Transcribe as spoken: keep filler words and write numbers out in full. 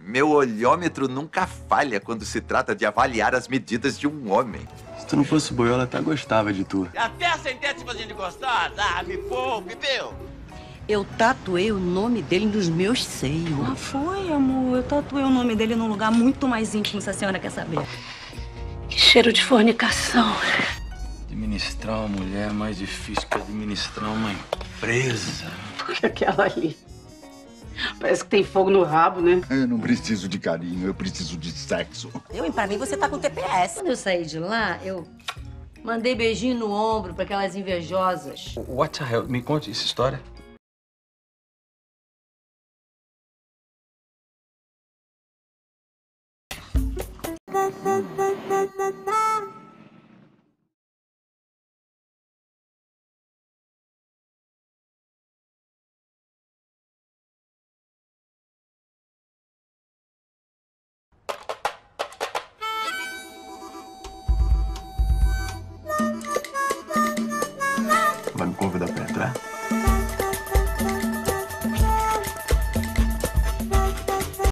Meu olhômetro nunca falha quando se trata de avaliar as medidas de um homem. Se tu não fosse boiola, até gostava de tu. Até a sentença fazendo de gostar, ah, me poupe, viu? Eu tatuei o nome dele nos meus seios. Ah, foi, amor. Eu tatuei o nome dele num lugar muito mais íntimo, se a senhora quer saber. Que cheiro de fornicação. Administrar uma mulher é mais difícil que administrar uma empresa. Porque aquela ali parece que tem fogo no rabo, né? Eu não preciso de carinho, eu preciso de sexo. Eu, e pra mim, você tá com T P S. Quando eu saí de lá, eu mandei beijinho no ombro pra aquelas invejosas. What the hell? Me conte essa história. Uhum.